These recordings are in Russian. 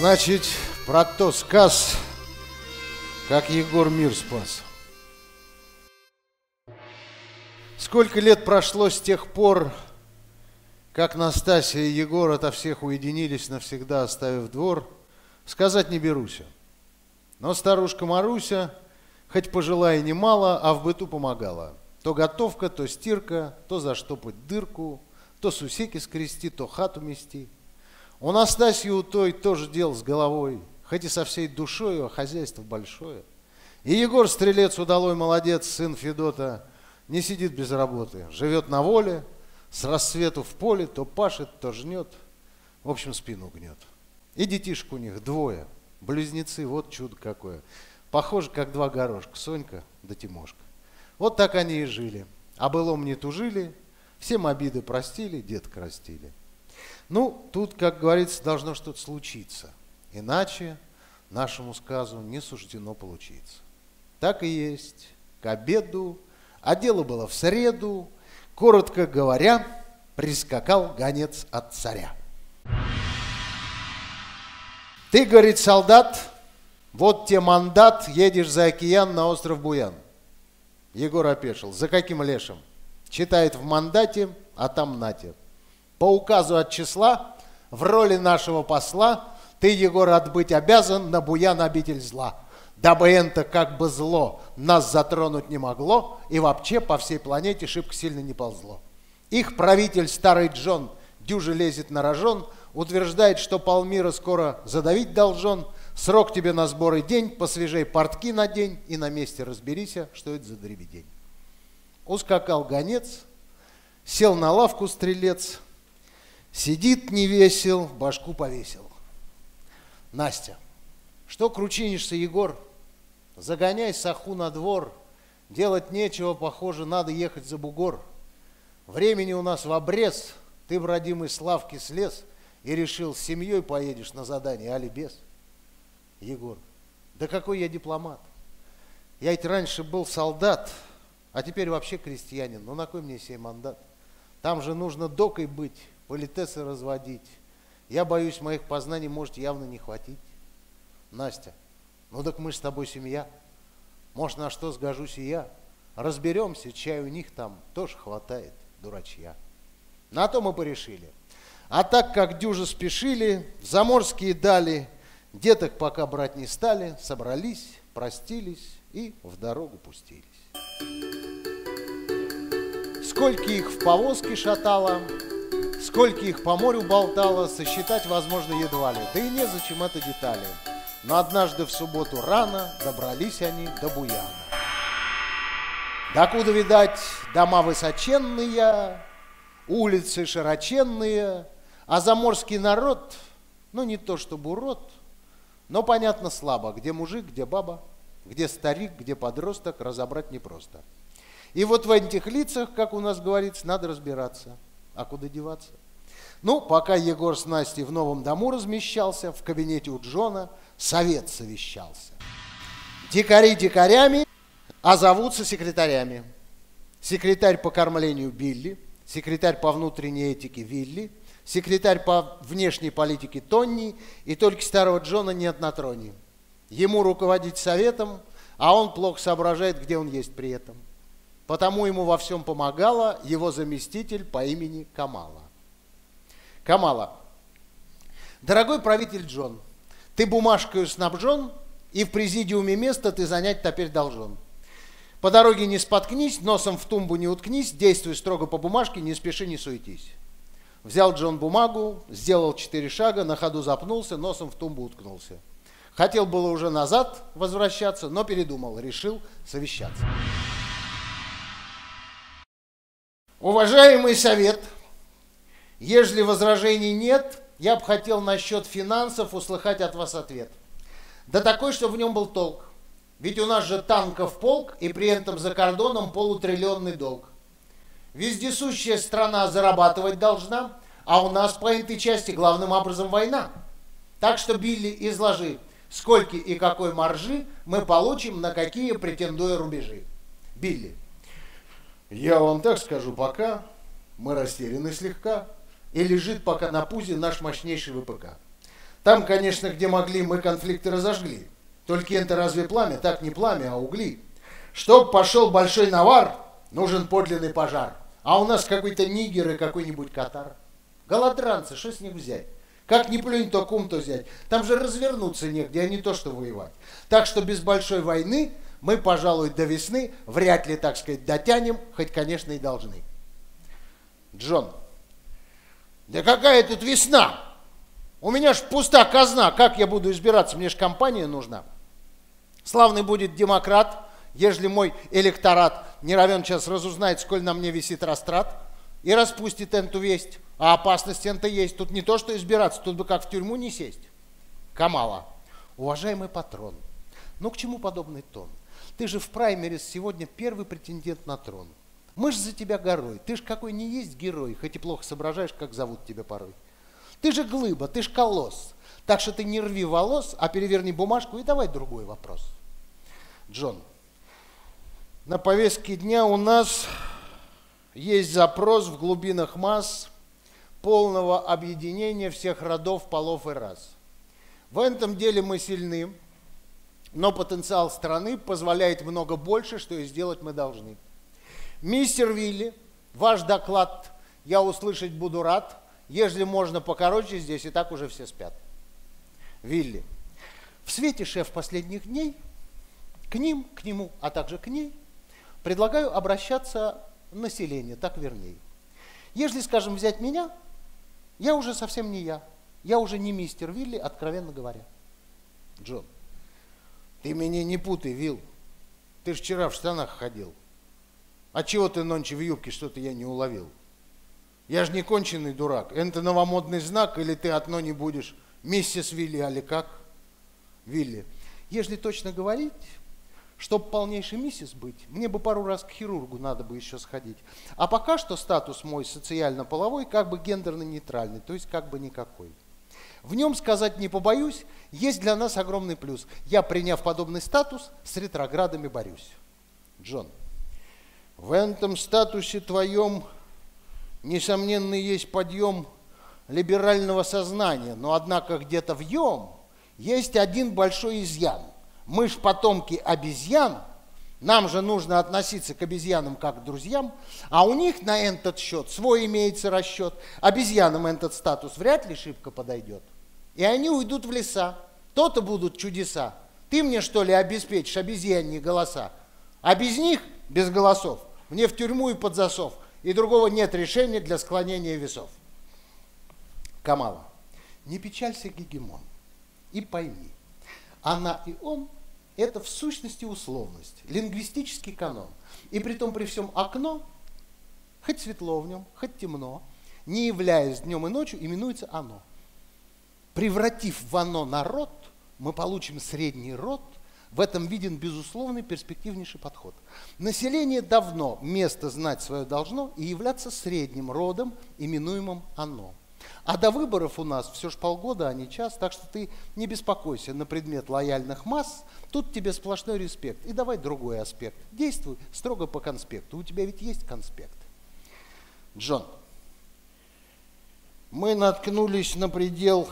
Значит, про то сказ, как Егор мир спас. Сколько лет прошло с тех пор, как Настасья и Егор ото всех уединились навсегда, оставив двор, сказать не беруся. Но старушка Маруся, хоть пожила и немало, а в быту помогала. То готовка, то стирка, то заштопать дырку, то сусеки скрести, то хату мести. У Настасьи у той тоже дел с головой, хоть и со всей душой, а хозяйство большое. И Егор Стрелец удалой молодец, сын Федота, не сидит без работы, живет на воле, с рассвету в поле, то пашет, то жнет, в общем, спину гнет. И детишек у них двое, близнецы, вот чудо какое. Похоже, как два горошка, Сонька да Тимошка. Вот так они и жили. А былом не тужили, всем обиды простили, деток растили. Ну, тут, как говорится, должно что-то случиться. Иначе нашему сказу не суждено получиться. Так и есть. К обеду, а дело было в среду, коротко говоря, прискакал гонец от царя. Ты, говорит, солдат, вот тебе мандат, едешь за океан на остров Буян. Егор опешил. За каким лешим? Читает в мандате, а там нате. По указу от числа, в роли нашего посла, ты, Егор, отбыть обязан на Буян обитель зла. Дабы это как бы зло нас затронуть не могло, и вообще по всей планете шибко сильно не ползло. Их правитель, старый Джон, дюже лезет на рожон, утверждает, что полмира скоро задавить должен. Срок тебе на сборы день, посвежей портки надень и на месте разберися, что это за дребедень. Ускакал гонец, сел на лавку стрелец, сидит невесел, башку повесил. Настя, что кручинишься, Егор? Загоняй саху на двор, делать нечего, похоже, надо ехать за бугор. Времени у нас в обрез, ты в родимой Славке слез и решил, с семьей поедешь на задание, али без? Егор, да какой я дипломат? Я ведь раньше был солдат, а теперь вообще крестьянин. Ну на кой мне сей мандат? Там же нужно докой быть, политесы разводить. Я боюсь, моих познаний может явно не хватить. Настя, ну так мы ж с тобой семья. Может, на что сгожусь и я. Разберемся, чай у них там тоже хватает, дурачья. На то мы порешили. А так как дюже спешили, в заморские дали, деток пока брать не стали, собрались, простились и в дорогу пустились. Сколько их в повозке шатало, сколько их по морю болтало, сосчитать возможно едва ли, да и незачем это детали. Но однажды в субботу рано добрались они до Буяна. Докуда, видать, дома высоченные, улицы широченные, а заморский народ, ну не то чтобы урод, но понятно слабо, где мужик, где баба, где старик, где подросток, разобрать непросто. И вот в этих лицах, как у нас говорится, надо разбираться. А куда деваться? Ну, пока Егор с Настей в новом дому размещался, в кабинете у Джона совет совещался. Дикари дикарями, а зовутся секретарями. Секретарь по кормлению Билли, секретарь по внутренней этике Вилли, секретарь по внешней политике Тонни, и только старого Джона нет на троне. Ему руководить советом, а он плохо соображает, где он есть при этом. Потому ему во всем помогала его заместитель по имени Камала. Камала, дорогой правитель Джон, ты бумажкою снабжен, и в президиуме место ты занять теперь должен. По дороге не споткнись, носом в тумбу не уткнись, действуй строго по бумажке, не спеши, не суетись. Взял Джон бумагу, сделал 4 шага, на ходу запнулся, носом в тумбу уткнулся. Хотел было уже назад возвращаться, но передумал, решил совещаться. Уважаемый совет, ежели возражений нет, я бы хотел насчет финансов услыхать от вас ответ. Да такой, чтобы в нем был толк. Ведь у нас же танков полк, и при этом за кордоном полутриллионный долг. Вездесущая страна зарабатывать должна, а у нас по этой части главным образом война. Так что, Билли, изложи, сколько и какой маржи мы получим на какие претендуя рубежи. Билли. Я вам так скажу, пока мы растеряны слегка, и лежит пока на пузе наш мощнейший ВПК. Там, конечно, где могли, мы конфликты разожгли. Только это разве пламя? Так не пламя, а угли. Чтоб пошел большой навар, нужен подлинный пожар. А у нас какой-то нигер и какой-нибудь катар. Голодранцы, что с них взять? Как ни плюнь, то кум, то взять. Там же развернуться негде, а не то, что воевать. Так что без большой войны мы, пожалуй, до весны вряд ли, так сказать, дотянем, хоть, конечно, и должны. Джон. Да какая тут весна? У меня ж пуста казна, как я буду избираться, мне ж компания нужна. Славный будет демократ, ежели мой электорат не равен час разузнает, сколь на мне висит растрат, и распустит эту весть. А опасность это есть. Тут не то, что избираться, тут бы как в тюрьму не сесть. Камала. Уважаемый патрон, ну к чему подобный тон? Ты же в праймерис сегодня первый претендент на трон. Мы ж за тебя горой, ты ж какой не есть герой, хоть и плохо соображаешь, как зовут тебя порой. Ты же глыба, ты ж колосс. Так что ты не рви волос, а переверни бумажку и давай другой вопрос. Джон, на повестке дня у нас есть запрос в глубинах масс полного объединения всех родов, полов и рас. В этом деле мы сильны, но потенциал страны позволяет много больше, что и сделать мы должны. Мистер Вилли, ваш доклад я услышать буду рад. Ежели можно покороче, здесь и так уже все спят. Вилли. В свете, шеф, последних дней к ним, к нему, а также к ней предлагаю обращаться население, так вернее. Ежели, скажем, взять меня, я уже совсем не я. Я уже не мистер Вилли, откровенно говоря. Джон. Ты меня не путай, Вилл. Ты ж вчера в штанах ходил. А чего ты нонче в юбке, что-то я не уловил? Я же не конченый дурак. Это новомодный знак, или ты одно не будешь миссис Вилли, али как? Вилли. Ежели точно говорить, чтоб полнейшей миссис быть, мне бы пару раз к хирургу надо бы еще сходить. А пока что статус мой социально-половой как бы гендерно-нейтральный, то есть как бы никакой. В нем, сказать не побоюсь, есть для нас огромный плюс. Я, приняв подобный статус, с ретроградами борюсь. Джон. В этом статусе твоем несомненно, есть подъем либерального сознания, но однако где-то в нем есть один большой изъян. Мы ж потомки обезьян, нам же нужно относиться к обезьянам как к друзьям, а у них на этот счет свой имеется расчет. Обезьянам этот статус вряд ли шибко подойдет. И они уйдут в леса, то-то будут чудеса. Ты мне, что ли, обеспечишь обезьяньи голоса? А без них, без голосов, мне в тюрьму и под засов. И другого нет решения для склонения весов. Камала. Не печалься, гегемон, и пойми, она и он – это в сущности условность, лингвистический канон. И притом при всем окно, хоть светло в нем, хоть темно, не являясь днем и ночью, именуется оно. Превратив в оно народ, мы получим средний род. В этом виден безусловный перспективнейший подход. Население давно место знать свое должно и являться средним родом, именуемым оно. А до выборов у нас все ж полгода, а не час, так что ты не беспокойся на предмет лояльных масс, тут тебе сплошной респект. И давай другой аспект. Действуй строго по конспекту, у тебя ведь есть конспект. Джон, мы наткнулись на предел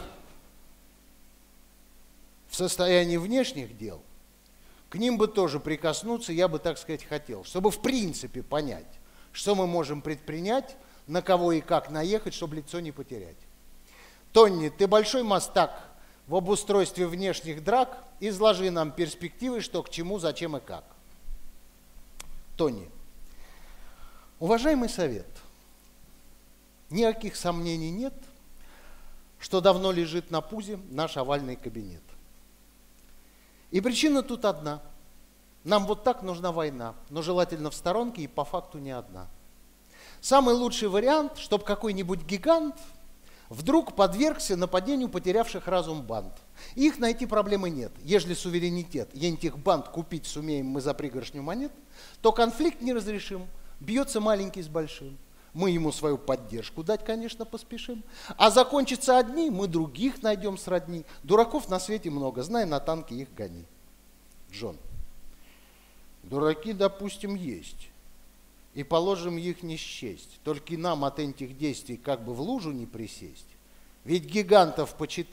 в состоянии внешних дел. К ним бы тоже прикоснуться, я бы, так сказать, хотел, чтобы в принципе понять, что мы можем предпринять, на кого и как наехать, чтобы лицо не потерять. Тонни, ты большой мастак в обустройстве внешних драк, изложи нам перспективы, что к чему, зачем и как. Тонни, уважаемый совет, никаких сомнений нет, что давно лежит на пузе наш овальный кабинет. И причина тут одна. Нам вот так нужна война, но желательно в сторонке и по факту не одна. Самый лучший вариант, чтобы какой-нибудь гигант вдруг подвергся нападению потерявших разум банд. Их найти проблемы нет. Ежели суверенитет, этих банд купить сумеем мы за пригоршню монет, то конфликт неразрешим, бьется маленький с большим. Мы ему свою поддержку дать, конечно, поспешим. А закончатся одни, мы других найдем сродни. Дураков на свете много, знай, на танке их гони. Джон. Дураки, допустим, есть. И положим их не счесть. Только и нам от этих действий как бы в лужу не присесть. Ведь гигантов, почитай,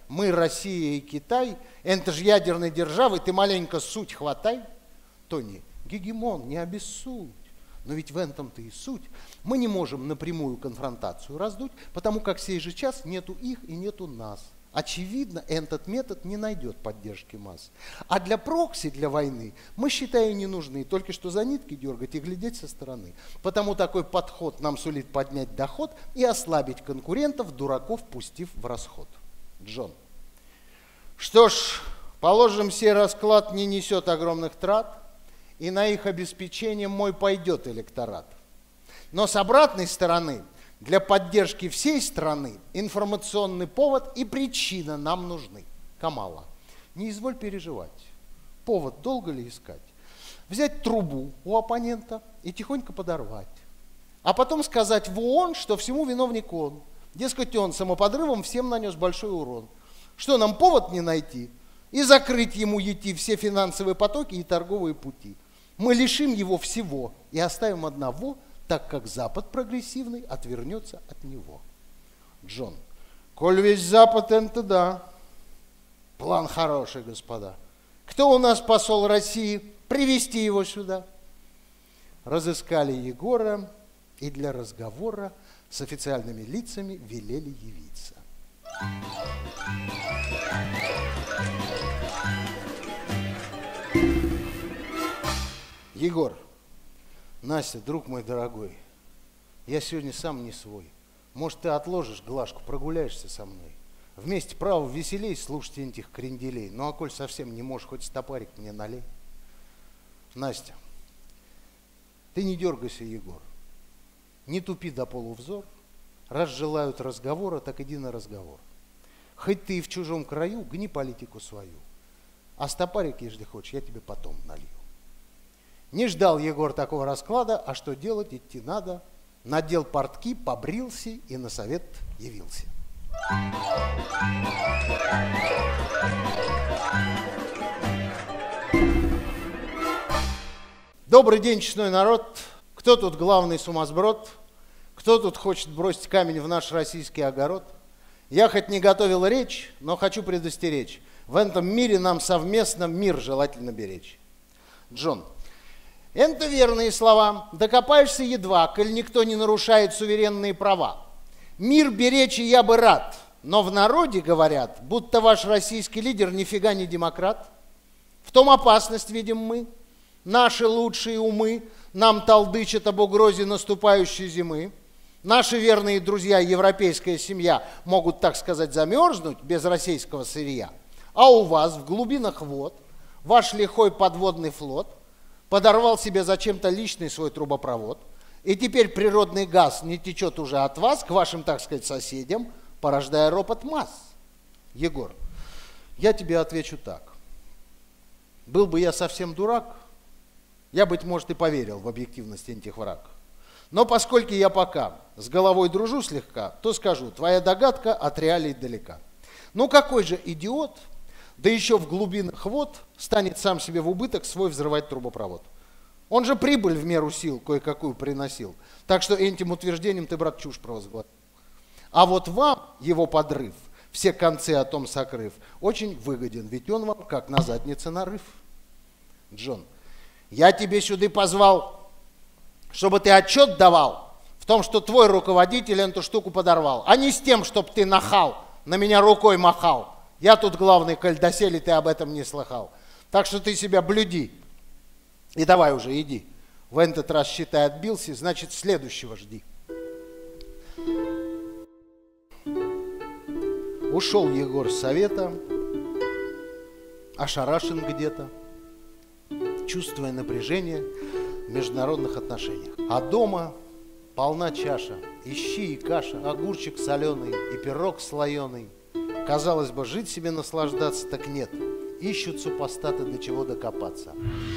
мы, Россия и Китай, это же ядерные державы, ты маленько суть хватай. Тони, гегемон, не обессудь. Но ведь в этом-то и суть. Мы не можем напрямую конфронтацию раздуть, потому как сей же час нету их и нету нас. Очевидно, этот метод не найдет поддержки масс. А для прокси, для войны, мы, считаем, не нужны. Только что за нитки дергать и глядеть со стороны. Потому такой подход нам сулит поднять доход и ослабить конкурентов, дураков пустив в расход. Джон. Что ж, положим, сей расклад не несет огромных трат, и на их обеспечение мой пойдет электорат. Но с обратной стороны, для поддержки всей страны информационный повод и причина нам нужны. Камала, не изволь переживать. Повод долго ли искать? Взять трубу у оппонента и тихонько подорвать. А потом сказать в ООН, что всему виновник он. Дескать, он самоподрывом всем нанес большой урон. Что нам повод не найти? И закрыть ему идти все финансовые потоки и торговые пути. Мы лишим его всего и оставим одного, так как Запад прогрессивный отвернется от него. Джон. Коль весь Запад, это да. План хороший, господа. Кто у нас посол России? Привести его сюда. Разыскали Егора и для разговора с официальными лицами велели явиться. Егор. Настя, друг мой дорогой, я сегодня сам не свой. Может, ты отложишь глажку, прогуляешься со мной. Вместе, право, веселей слушать этих кренделей. Ну, а коль совсем не можешь, хоть стопарик мне налей. Настя, ты не дергайся, Егор. Не тупи до полувзор. Раз желают разговора, так иди на разговор. Хоть ты и в чужом краю, гни политику свою. А стопарик, если хочешь, я тебе потом налью. Не ждал Егор такого расклада, а что делать, идти надо. Надел портки, побрился и на совет явился. Добрый день, честной народ. Кто тут главный сумасброд? Кто тут хочет бросить камень в наш российский огород? Я хоть не готовил речь, но хочу предостеречь. В этом мире нам совместно мир желательно беречь. Джон. Это верные слова. Докопаешься едва, коль никто не нарушает суверенные права. Мир беречь я бы рад, но в народе говорят, будто ваш российский лидер нифига не демократ. В том опасность видим мы. Наши лучшие умы нам толдычат об угрозе наступающей зимы. Наши верные друзья, европейская семья, могут, так сказать, замерзнуть без российского сырья. А у вас в глубинах вод ваш лихой подводный флот подорвал себе зачем-то личный свой трубопровод, и теперь природный газ не течет уже от вас к вашим, так сказать, соседям, порождая ропот масс. Егор, я тебе отвечу так. Был бы я совсем дурак, я, быть может, и поверил в объективность этих враг. Но поскольку я пока с головой дружу слегка, то скажу, твоя догадка от реалий далека. Ну какой же идиот, да еще в глубинах вод, станет сам себе в убыток свой взрывать трубопровод. Он же прибыль в меру сил кое-какую приносил. Так что этим утверждением ты, брат, чушь провозгласил. А вот вам его подрыв, все концы о том сокрыв, очень выгоден, ведь он вам как на заднице нарыв. Джон, я тебе сюда позвал, чтобы ты отчет давал в том, что твой руководитель эту штуку подорвал, а не с тем, чтобы ты нахал, на меня рукой махал. Я тут главный, коль доселе ты об этом не слыхал. Так что ты себя блюди. И давай уже, иди. В этот раз, считай, отбился, значит, следующего жди. Ушел Егор с совета, ошарашен где-то, чувствуя напряжение в международных отношениях. А дома полна чаша, и щи, и каша, огурчик соленый, и пирог слоеный. Казалось бы, жить себе наслаждаться, так нет. Ищут супостаты, до чего докопаться.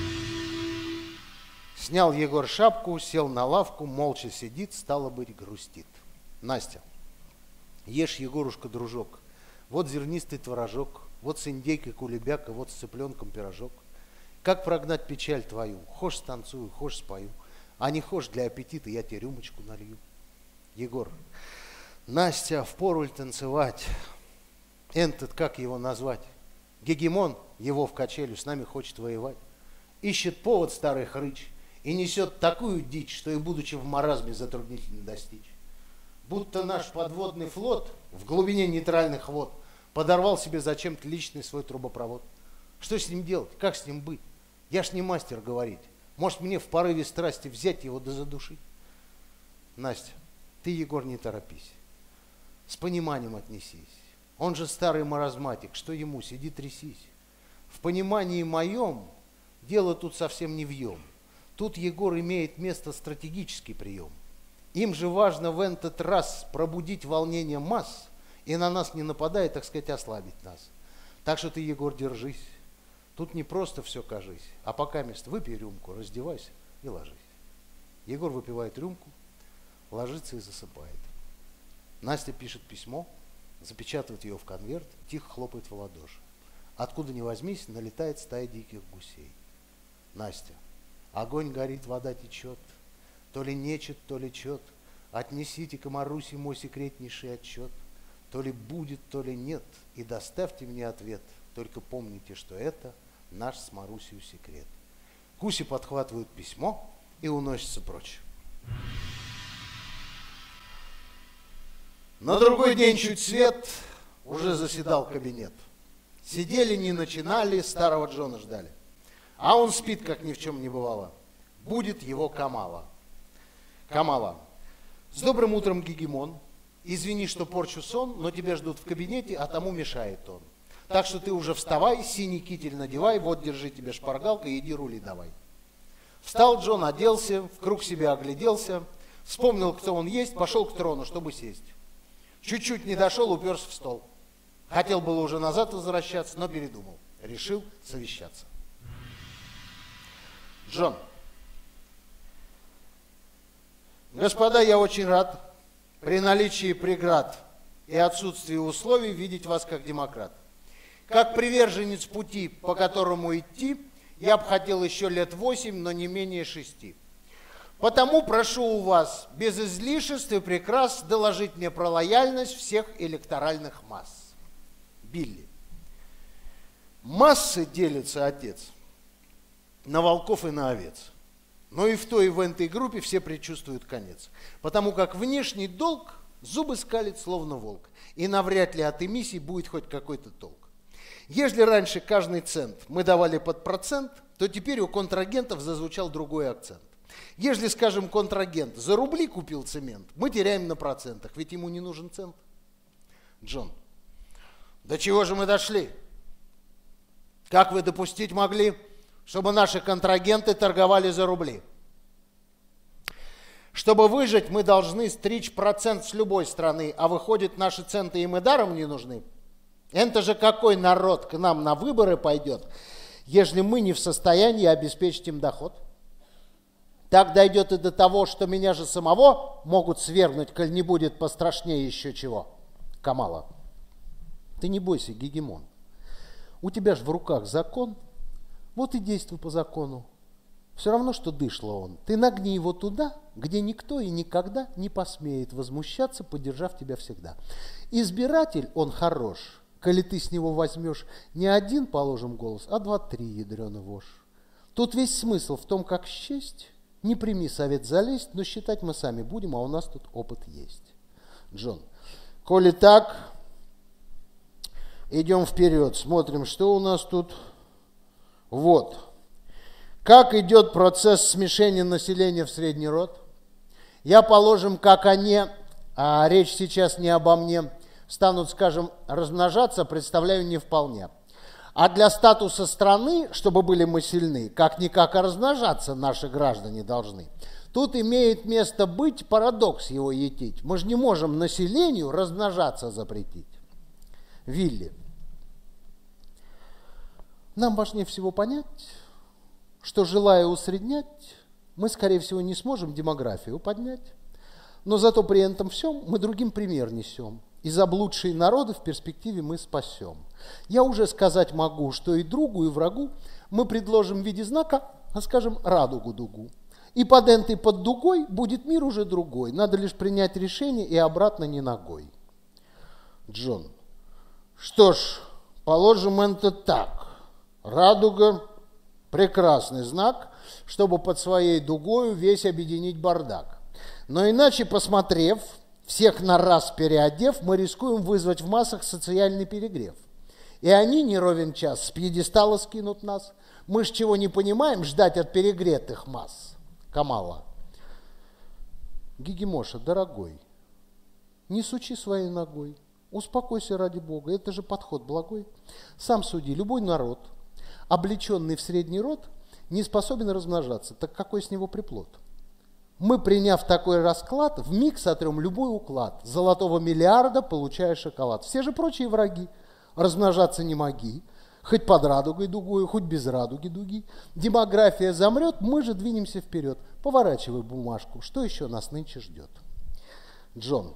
Снял Егор шапку, сел на лавку, молча сидит, стало быть, грустит. Настя, ешь, Егорушка, дружок. Вот зернистый творожок, вот с индейкой кулебяка, вот с цыпленком пирожок. Как прогнать печаль твою? Хошь станцую, хошь спою. А не хошь для аппетита, я тебе рюмочку налью. Егор, Настя, впору ли танцевать? Этот, как его назвать? Гегемон, его в качелю, с нами хочет воевать. Ищет повод старый хрыч и несет такую дичь, что и будучи в маразме затруднительно достичь. Будто наш подводный флот в глубине нейтральных вод подорвал себе зачем-то личный свой трубопровод. Что с ним делать? Как с ним быть? Я ж не мастер говорить. Может, мне в порыве страсти взять его да задушить? Настя, ты, Егор, не торопись. С пониманием отнесись. Он же старый маразматик, что ему, сиди трясись. В понимании моем дело тут совсем не вьем. Тут, Егор, имеет место стратегический прием. Им же важно в этот раз пробудить волнение масс и на нас не нападая, так сказать, ослабить нас. Так что ты, Егор, держись. Тут не просто все кажись, а пока мест выпей рюмку, раздевайся и ложись. Егор выпивает рюмку, ложится и засыпает. Настя пишет письмо, запечатывает ее в конверт, тихо хлопает в ладоши. Откуда ни возьмись, налетает стая диких гусей. Настя, огонь горит, вода течет, то ли нечет, то ли чет. Отнесите к Марусе мой секретнейший отчет. То ли будет, то ли нет, и доставьте мне ответ. Только помните, что это наш с Марусью секрет. Гуси подхватывают письмо и уносятся прочь. На другой день чуть свет, уже заседал кабинет. Сидели, не начинали, старого Джона ждали. А он спит, как ни в чем не бывало. Будет его Камала. Камала, с добрым утром, Гегемон. Извини, что порчу сон, но тебя ждут в кабинете, а тому мешает он. Так что ты уже вставай, синий китель надевай, вот держи тебе шпаргалка, иди рули давай. Встал Джон, оделся, в круг себя огляделся, вспомнил, кто он есть, пошел к трону, чтобы сесть. Чуть-чуть не дошел, уперся в стол. Хотел было уже назад возвращаться, но передумал. Решил совещаться. Джон. Господа, я очень рад при наличии преград и отсутствии условий видеть вас как демократ. Как приверженец пути, по которому идти, я бы хотел еще лет 8, но не менее 6. Потому прошу у вас без излишеств и прикрас доложить мне про лояльность всех электоральных масс. Билли. Массы делятся, отец, на волков и на овец. Но и в той, и в этой группе все предчувствуют конец. Потому как внешний долг зубы скалит словно волк. И навряд ли от эмиссий будет хоть какой-то толк. Если раньше каждый цент мы давали под процент, то теперь у контрагентов зазвучал другой акцент. Если, скажем, контрагент за рубли купил цемент, мы теряем на процентах, ведь ему не нужен цент. Джон, до чего же мы дошли? Как вы допустить могли, чтобы наши контрагенты торговали за рубли? Чтобы выжить, мы должны стричь процент с любой страны, а выходит, наши центы им и даром не нужны. Это же какой народ к нам на выборы пойдет, если мы не в состоянии обеспечить им доход? Так дойдет и до того, что меня же самого могут свергнуть, коль не будет пострашнее еще чего. Камала, ты не бойся, Гегемон. У тебя же в руках закон, вот и действуй по закону. Все равно, что дышло он. Ты нагни его туда, где никто и никогда не посмеет возмущаться, поддержав тебя всегда. Избиратель, он хорош, коли ты с него возьмешь не один, положим, голос, а 2-3, ядреный вошь. Тут весь смысл в том, как счесть. Не прими совет залезть, но считать мы сами будем, а у нас тут опыт есть. Джон, коли так, идем вперед, смотрим, что у нас тут. Вот. Как идет процесс смешения населения в средний род? Я, положим, как они, а речь сейчас не обо мне, станут, скажем, размножаться, представляю не вполне. А для статуса страны, чтобы были мы сильны, как-никак размножаться наши граждане должны. Тут имеет место быть парадокс его етить. Мы же не можем населению размножаться запретить. Вилли. Нам важнее всего понять, что, желая усреднять, мы, скорее всего, не сможем демографию поднять. Но зато при этом всем мы другим пример несем. И заблудшие народы в перспективе мы спасем. Я уже сказать могу, что и другу, и врагу мы предложим в виде знака, скажем, радугу-дугу. И под энтой под дугой будет мир уже другой. Надо лишь принять решение и обратно не ногой. Джон, Что ж, положим это так. Радуга – прекрасный знак, чтобы под своей дугою весь объединить бардак. Но иначе, посмотрев, всех на раз переодев, мы рискуем вызвать в массах социальный перегрев. И они не ровен час с пьедестала скинут нас. Мы ж чего не понимаем ждать от перегретых масс. Камала. Гигемоша, дорогой, не сучи своей ногой. Успокойся ради Бога, это же подход благой. Сам суди, любой народ, облеченный в средний род, не способен размножаться, так какой с него приплод? Мы, приняв такой расклад, вмиг сотрем любой уклад. Золотого миллиарда, получая шоколад. Все же прочие враги. Размножаться не моги. Хоть под радугой дугой, хоть без радуги дуги. Демография замрет, мы же двинемся вперед. Поворачивай бумажку, что еще нас нынче ждет? Джон,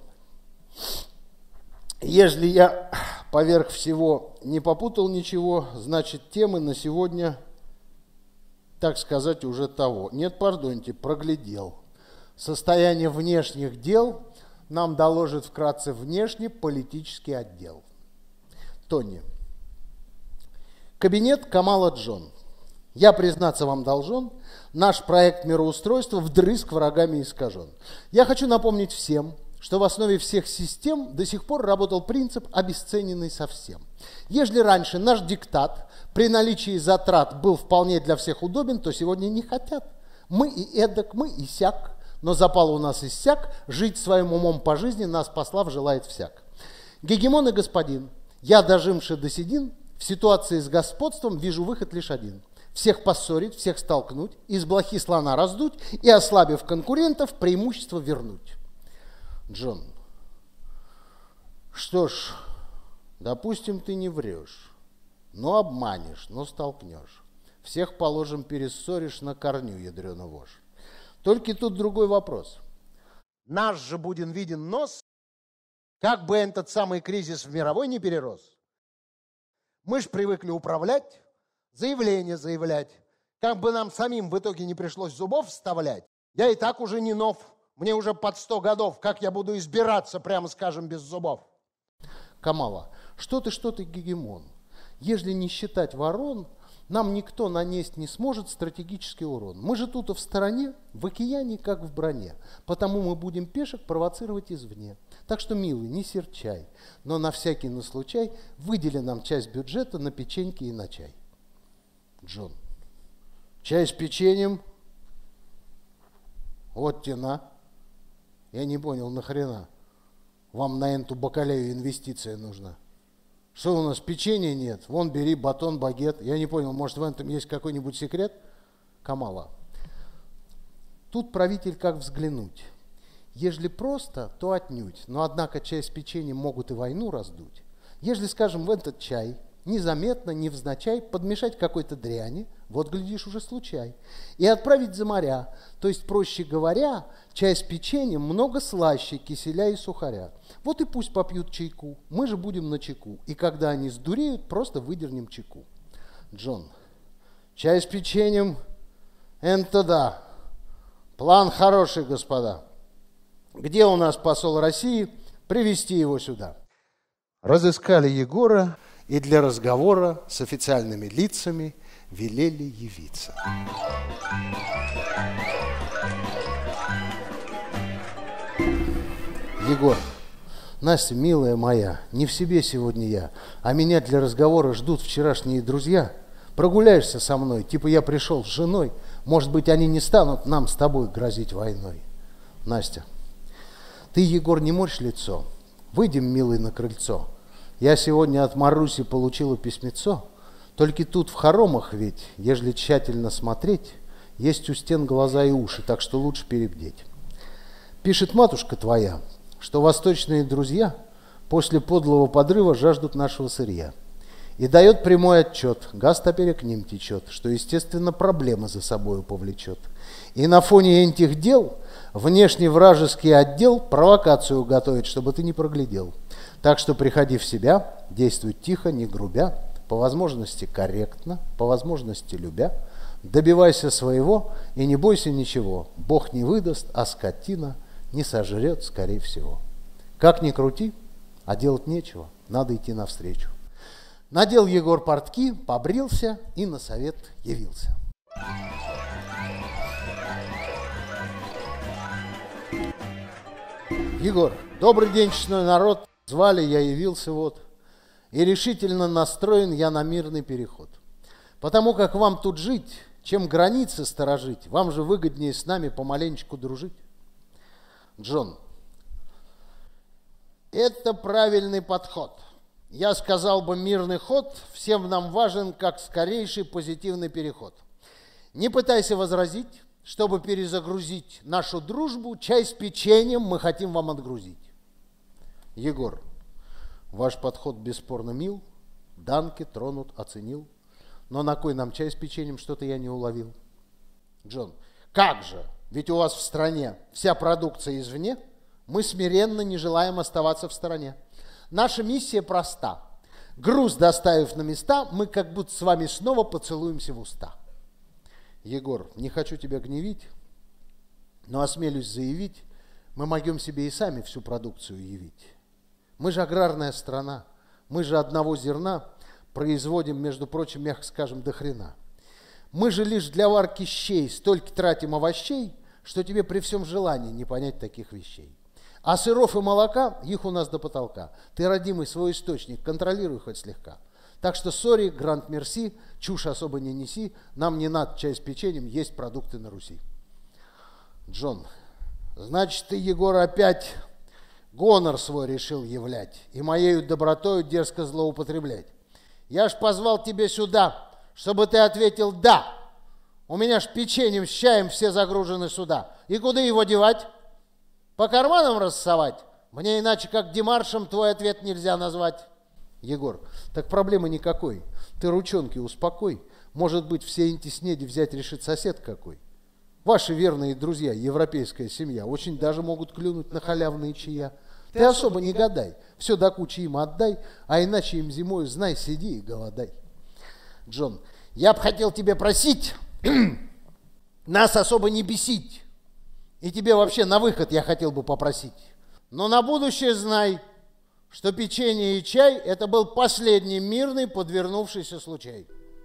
ежели я поверх всего не попутал ничего, значит темы на сегодня, так сказать, уже того. Нет, пардоньте, проглядел. Состояние внешних дел нам доложит вкратце внешнеполитический отдел. Тони. Кабинет Камала Джон. Я, признаться вам должен, наш проект мироустройства вдрызг врагами искажен. Я хочу напомнить всем, что в основе всех систем до сих пор работал принцип, обесцененный совсем. Ежели раньше наш диктат при наличии затрат был вполне для всех удобен, то сегодня не хотят. Мы и эдак, мы и сяк, но запал у нас иссяк, жить своим умом по жизни нас, послав, желает всяк. Гегемон и господин, я, дожимши до седин, в ситуации с господством вижу выход лишь один. Всех поссорить, всех столкнуть, из блохи слона раздуть и, ослабив конкурентов, преимущество вернуть. Джон, что ж, допустим, ты не врешь, но обманешь, но столкнешь. Всех, положим, перессоришь на корню, ядрёна вошь. Только тут другой вопрос. Наш же буден виден нос, как бы этот самый кризис в мировой не перерос. Мы ж привыкли управлять, заявления заявлять. Как бы нам самим в итоге не пришлось зубов вставлять. Я и так уже не нов. Мне уже под 100 годов. Как я буду избираться, прямо скажем, без зубов? Камала, что ты, гегемон? Ежели не считать ворон, нам никто нанести не сможет стратегический урон. Мы же тут в стороне, в океане, как в броне. Потому мы будем пешек провоцировать извне. Так что, милый, не серчай, но на всякий случай выдели нам часть бюджета на печеньки и на чай. Джон, чай с печеньем? Вот тена. Я не понял, нахрена? Вам на эту бакалею инвестиция нужна. Что у нас, печенья нет? Вон, бери батон, багет. Я не понял, может, в этом есть какой-нибудь секрет? Камала. Тут правитель как взглянуть. Ежели просто, то отнюдь. Но, однако, чай с печеньем могут и войну раздуть. Ежели, скажем, в этот чай незаметно, невзначай подмешать какой-то дряни, вот, глядишь, уже случай, и отправить за моря. То есть, проще говоря, чай с печеньем много слаще киселя и сухаря. Вот и пусть попьют чайку, мы же будем начеку, и когда они сдуреют, просто выдернем чеку. Джон, чай с печеньем, это да, план хороший, господа. Где у нас посол России? Привести его сюда. Разыскали Егора и для разговора с официальными лицами велели явиться. Егор, Настя, милая моя, не в себе сегодня я, а меня для разговора ждут вчерашние друзья. Прогуляешься со мной, типа я пришел с женой, может быть, они не станут нам с тобой грозить войной. Настя, ты, Егор, не морщ лицо, выйдем, милый, на крыльцо. Я сегодня от Маруси получила письмецо, только тут в хоромах ведь, ежели тщательно смотреть, есть у стен глаза и уши, так что лучше перебдеть. Пишет матушка твоя, что восточные друзья после подлого подрыва жаждут нашего сырья. И дает прямой отчет, газ теперь к ним течет, что, естественно, проблемы за собою повлечет. И на фоне этих дел внешний вражеский отдел провокацию готовит, чтобы ты не проглядел. Так что приходи в себя, действуй тихо, не грубя, по возможности корректно, по возможности любя, добивайся своего и не бойся ничего. Бог не выдаст, а скотина не сожрет, скорее всего. Как ни крути, а делать нечего. надо идти навстречу. Надел Егор портки, побрился и на совет явился. Егор, добрый день, честной народ, звали, я явился вот, и решительно настроен я на мирный переход. Потому как вам тут жить, чем границы сторожить, вам же выгоднее с нами помаленечку дружить. Джон, это правильный подход. Я сказал бы, мирный ход всем нам важен, как скорейший позитивный переход. Не пытайся возразить, чтобы перезагрузить нашу дружбу, чай с печеньем мы хотим вам отгрузить. Егор, ваш подход бесспорно мил, данки тронут, оценил, но на кой нам чай с печеньем, что-то я не уловил. Джон, как же, ведь у вас в стране вся продукция извне, мы смиренно не желаем оставаться в стороне. Наша миссия проста. Груз доставив на места, мы как будто с вами снова поцелуемся в уста. Егор, не хочу тебя гневить, но осмелюсь заявить, мы могем себе и сами всю продукцию явить. Мы же аграрная страна, мы же одного зерна производим, между прочим, мягко скажем, до хрена. Мы же лишь для варки щей столько тратим овощей, что тебе при всем желании не понять таких вещей. А сыров и молока, их у нас до потолка. Ты, родимый, свой источник контролируй хоть слегка. Так что, сори, гранд мерси, чушь особо не неси, нам не надо чай с печеньем, есть продукты на Руси. Джон, значит, ты, Егор, опять гонор свой решил являть и моею добротою дерзко злоупотреблять. Я ж позвал тебя сюда, чтобы ты ответил «да». У меня ж печеньем с чаем все загружены сюда. И куда его девать? По карманам рассовать? Мне иначе как демаршем твой ответ нельзя назвать. Егор, так проблемы никакой. Ты ручонки успокой. Может быть, все эти снеди взять решит сосед какой. Ваши верные друзья, европейская семья, очень даже могут клюнуть на халявные чая. Ты особо не гадай, все до кучи им отдай, а иначе им зимой, знай, сиди и голодай. Джон, я бы хотел тебя просить, нас особо не бесить. И тебе вообще на выход я хотел бы попросить. Но на будущее знай, что печенье и чай – это был последний мирный подвернувшийся случай.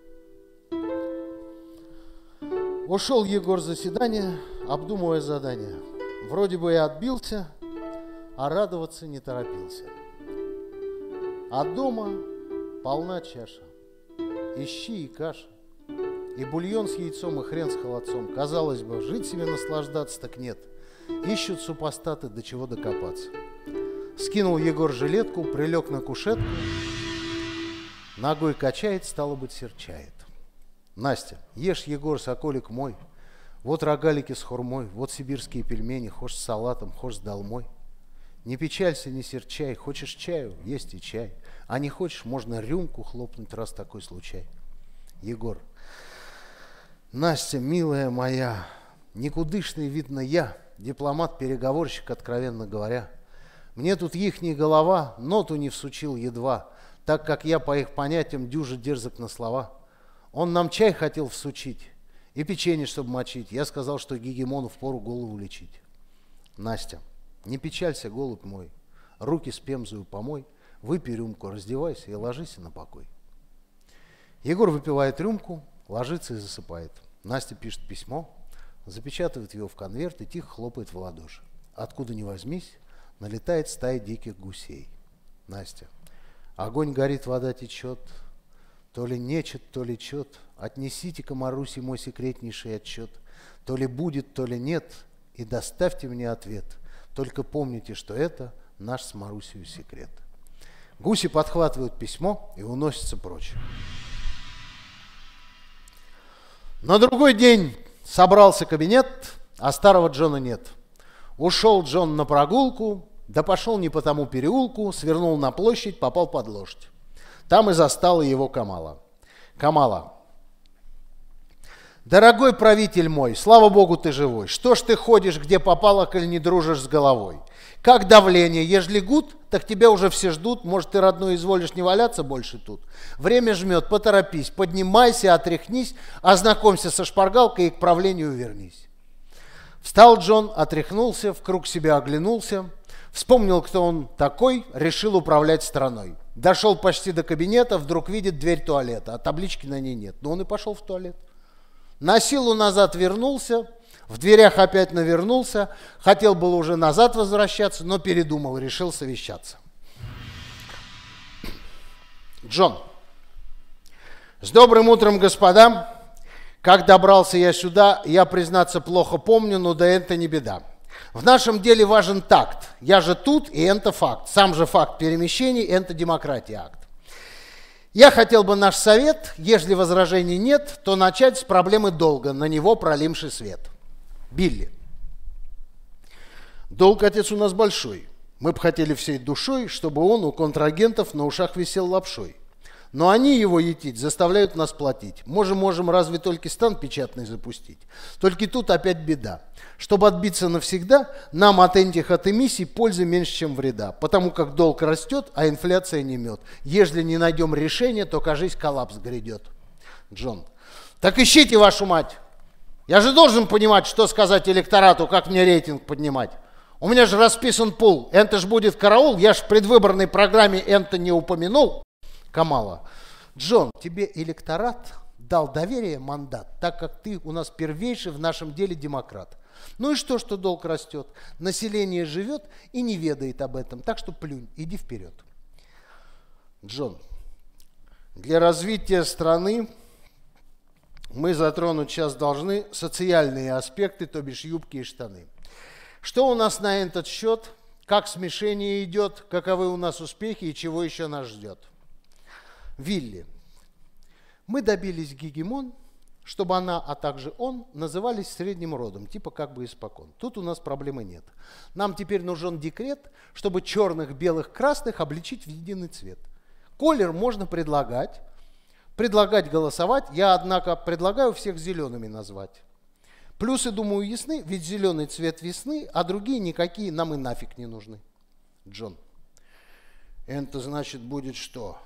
Ушел Егор с заседания, обдумывая задание. Вроде бы и отбился, а радоваться не торопился. А дома полна чаша, и щи, и каша, и бульон с яйцом, и хрен с холодцом. Казалось бы, жить себе наслаждаться так нет. Ищут супостаты, до чего докопаться. Скинул Егор жилетку, прилег на кушетку, ногой качает, стало быть, серчает. Настя, ешь, Егор, соколик мой, вот рогалики с хурмой, вот сибирские пельмени, хошь с салатом, хошь с долмой. Не печалься, не серчай, хочешь чаю, есть и чай, а не хочешь, можно рюмку хлопнуть, раз такой случай. Егор, Настя, милая моя, никудышный, видно, я, дипломат-переговорщик, откровенно говоря. Мне тут ихняя голова ноту не всучил едва, так как я по их понятиям дюже дерзок на слова. Он нам чай хотел всучить и печенье, чтобы мочить. Я сказал, что гегемону впору голову лечить. Настя, не печалься, голубь мой, руки с пемзою помой, выпей рюмку, раздевайся и ложись на покой. Егор выпивает рюмку, ложится и засыпает. Настя пишет письмо, запечатывает его в конверт и тихо хлопает в ладоши. Откуда ни возьмись, налетает стая диких гусей. Настя, огонь горит, вода течет, то ли нечет, то ли чет, отнесите-ка Марусе мой секретнейший отчет, то ли будет, то ли нет, и доставьте мне ответ. Только помните, что это наш с Марусею секрет. Гуси подхватывают письмо и уносятся прочь. На другой день собрался кабинет, а старого Джона нет. Ушел Джон на прогулку, да пошел не по тому переулку, свернул на площадь, попал под лошадь. Там и застала его Камала. Камала. Дорогой правитель мой, слава богу, ты живой. Что ж ты ходишь, где попало, коль не дружишь с головой? Как давление, ежели гуд, так тебя уже все ждут. Может, ты, родной, изволишь не валяться больше тут? Время жмет, поторопись, поднимайся, отряхнись, ознакомься со шпаргалкой и к правлению вернись. Встал Джон, отряхнулся, в круг себя оглянулся, вспомнил, кто он такой, решил управлять страной. Дошел почти до кабинета, вдруг видит дверь туалета, а таблички на ней нет. Но он и пошел в туалет. На силу назад вернулся, в дверях опять навернулся, хотел было уже назад возвращаться, но передумал, решил совещаться. Джон. С добрым утром, господа. Как добрался я сюда, я, признаться, плохо помню, но да это не беда. В нашем деле важен такт. Я же тут, и это факт. Сам же факт перемещений, это демократия акт. Я хотел бы наш совет, если возражений нет, то начать с проблемы долга, на него пролимший свет. Билли. Долг, отец, у нас большой. Мы бы хотели всей душой, чтобы он у контрагентов на ушах висел лапшой. Но они его етить заставляют нас платить. Можем разве только стан печатный запустить. Только тут опять беда. Чтобы отбиться навсегда, нам от этих эмиссий пользы меньше, чем вреда. Потому как долг растет, а инфляция не мед. Ежели не найдем решения, то, кажись, коллапс грядет. Джон. Так ищите, вашу мать. Я же должен понимать, что сказать электорату, как мне рейтинг поднимать. У меня же расписан пул. Это ж будет караул. Я ж в предвыборной программе это не упомянул. Камала. Джон, тебе электорат дал доверие, мандат, так как ты у нас первейший в нашем деле демократ. Ну и что долг растет? Население живет и не ведает об этом, так что плюнь, иди вперед. Джон, для развития страны мы затронуть сейчас должны социальные аспекты, то бишь юбки и штаны. Что у нас на этот счет? Как смешение идет? Каковы у нас успехи и чего еще нас ждет? Вилли. Мы добились гегемон, чтобы она, а также он, назывались средним родом, типа как бы испокон. Тут у нас проблемы нет. Нам теперь нужен декрет, чтобы черных, белых, красных обличить в единый цвет. Колер можно предлагать голосовать. Я, однако, предлагаю всех зелеными назвать. Плюсы, думаю, ясны, ведь зеленый цвет весны, а другие никакие нам и нафиг не нужны. Джон. Это значит будет что?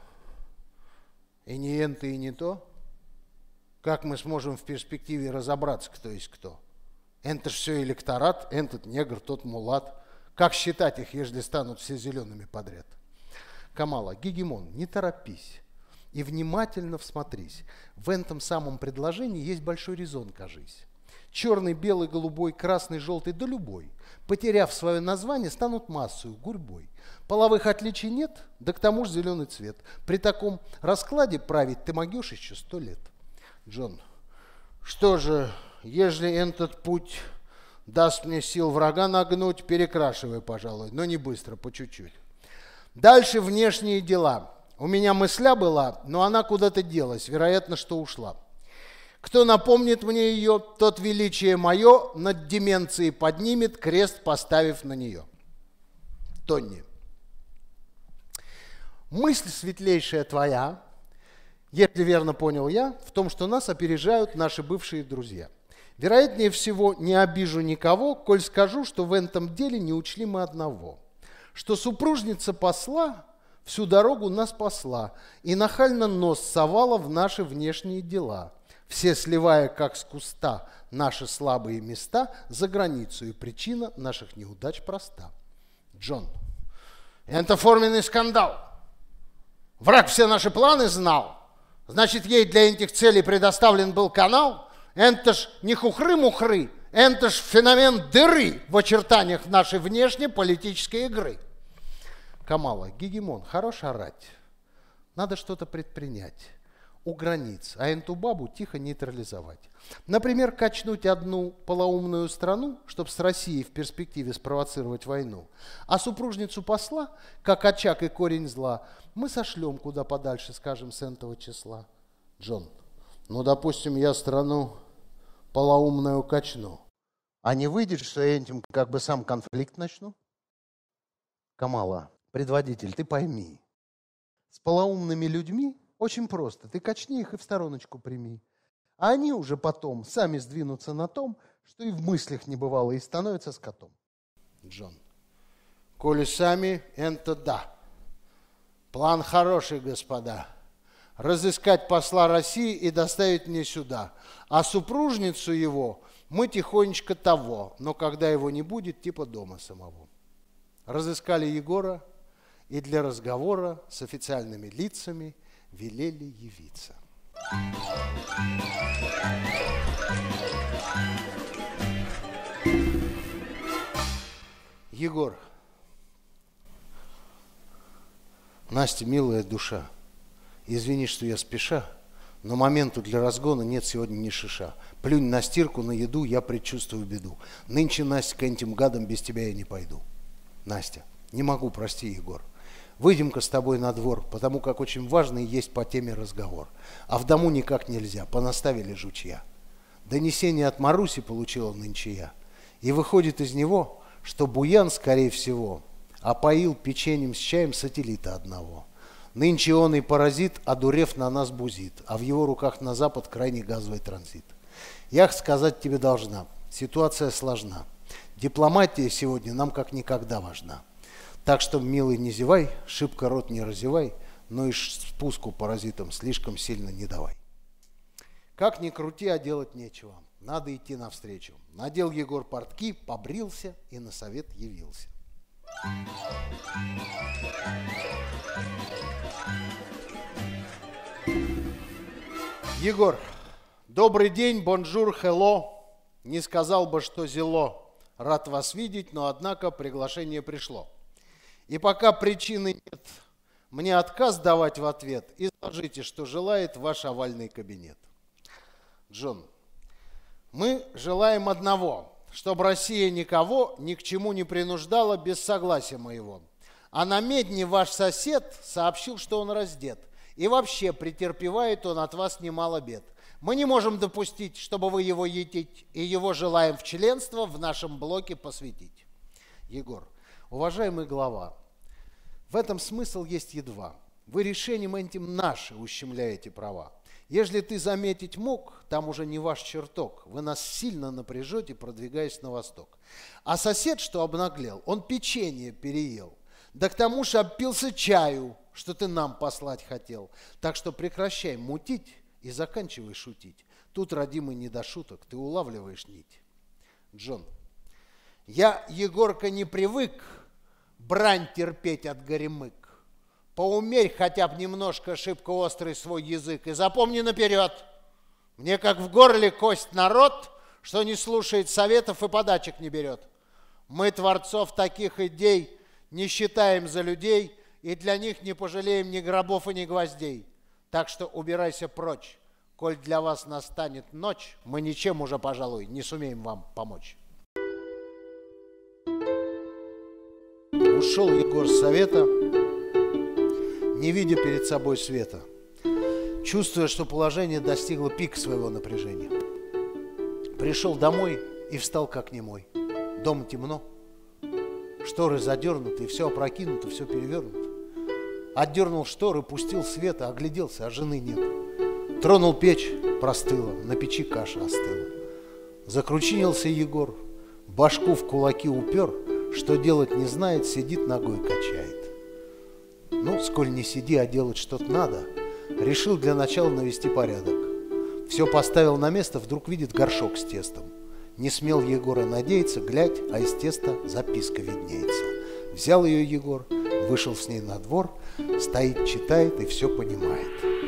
И не это, и не то? Как мы сможем в перспективе разобраться, кто есть кто? Это ж все электорат, этот негр, тот мулат. Как считать их, если станут все зелеными подряд? Камала, гегемон, не торопись и внимательно всмотрись. В этом самом предложении есть большой резон, кажись. Черный, белый, голубой, красный, желтый, да любой, потеряв свое название, станут массою, гурьбой. Половых отличий нет, да к тому же зеленый цвет. При таком раскладе править ты могешь еще 100 лет. Джон, что же, ежели этот путь даст мне сил врага нагнуть, перекрашивай, пожалуй, но не быстро, по чуть-чуть. Дальше внешние дела. У меня мысля была, но она куда-то делась, вероятно, что ушла. Кто напомнит мне ее, тот величие мое над деменцией поднимет, крест поставив на нее. Тонни. Мысль светлейшая твоя, если верно понял я, в том, что нас опережают наши бывшие друзья. Вероятнее всего, не обижу никого, коль скажу, что в этом деле не учли мы одного. Что супружница посла всю дорогу нас посла и нахально нос совала в наши внешние дела, все сливая, как с куста, наши слабые места за границу, и причина наших неудач проста. Джон. Это форменный скандал. Враг все наши планы знал. Значит, ей для этих целей предоставлен был канал. Это ж не хухры-мухры, это ж феномен дыры в очертаниях нашей внешнеполитической игры. Камала, гегемон, хорош орать. Надо что-то предпринять у границ, а эту бабу тихо нейтрализовать. Например, качнуть одну полоумную страну, чтобы с Россией в перспективе спровоцировать войну, а супружницу посла, как очаг и корень зла, мы сошлем куда подальше, скажем, с этого числа. Джон, ну, допустим, я страну полоумную качну, а не выйдет, что я этим как бы сам конфликт начну? Камала, предводитель, ты пойми, с полоумными людьми очень просто. Ты качни их и в стороночку прими. А они уже потом сами сдвинутся на том, что и в мыслях не бывало, и становятся скотом. Джон. Коли сами, это да. План хороший, господа. Разыскать посла России и доставить мне сюда. А супружницу его мы тихонечко того, но когда его не будет, типа дома самого. Разыскали Егора и для разговора с официальными лицами велели явиться. Егор. Настя, милая душа, извини, что я спеша, но моменту для разгона нет сегодня ни шиша. Плюнь на стирку, на еду, я предчувствую беду. Нынче, Настя, к этим гадам без тебя я не пойду. Настя, не могу, прости, Егор. Выйдем-ка с тобой на двор, потому как очень важный есть по теме разговор. А в дому никак нельзя, понаставили жучья. Донесение от Маруси получила нынче я. И выходит из него, что Буян, скорее всего, опоил печеньем с чаем сателлита одного. Нынче он и паразит, одурев, на нас бузит, а в его руках на запад крайний газовый транзит. Я сказать тебе должна, ситуация сложна. Дипломатия сегодня нам как никогда важна. Так что, милый, не зевай, шибко рот не разевай, но и спуску паразитам слишком сильно не давай. Как ни крути, а делать нечего. Надо идти навстречу. Надел Егор портки, побрился и на совет явился. Егор, добрый день, бонжур, хелло. Не сказал бы, что зело. Рад вас видеть, но однако приглашение пришло. И пока причины нет мне отказ давать в ответ, изложите, что желает ваш овальный кабинет. Джон, мы желаем одного, чтобы Россия никого ни к чему не принуждала без согласия моего. А на медне ваш сосед сообщил, что он раздет. И вообще претерпевает он от вас немало бед. Мы не можем допустить, чтобы вы его етить, и его желаем в членство в нашем блоке посвятить. Егор, уважаемый глава, в этом смысл есть едва. Вы решением этим наши ущемляете права. Ежели ты заметить мог, там уже не ваш чертог. Вы нас сильно напряжете, продвигаясь на восток. А сосед, что обнаглел, он печенье переел. Да к тому же обпился чаю, что ты нам послать хотел. Так что прекращай мутить и заканчивай шутить. Тут, родимый, не до шуток, ты улавливаешь нить. Джон, я, Егорка, не привык брань терпеть от горемык. Поумерь хотя бы немножко шибко острый свой язык и запомни наперед. Мне как в горле кость народ, что не слушает советов и подачек не берет. Мы творцов таких идей не считаем за людей и для них не пожалеем ни гробов и ни гвоздей. Так что убирайся прочь. Коль для вас настанет ночь, мы ничем уже, пожалуй, не сумеем вам помочь. Ушел Егор с совета, не видя перед собой света, чувствуя, что положение достигло пика своего напряжения. Пришел домой и встал как немой. Дома темно, шторы задернуты, и все опрокинуто, все перевернуто. Отдернул шторы, пустил свет, огляделся, а жены нет. Тронул печь, простыла, на печи каша остыла. Закручинился Егор, башку в кулаки упер, что делать не знает, сидит ногой качает. Ну, сколь не сиди, а делать что-то надо, решил для начала навести порядок. Все поставил на место, вдруг видит горшок с тестом. Не смел Егора надеяться, глядь, а из теста записка виднеется. Взял ее Егор, вышел с ней на двор, стоит, читает и все понимает.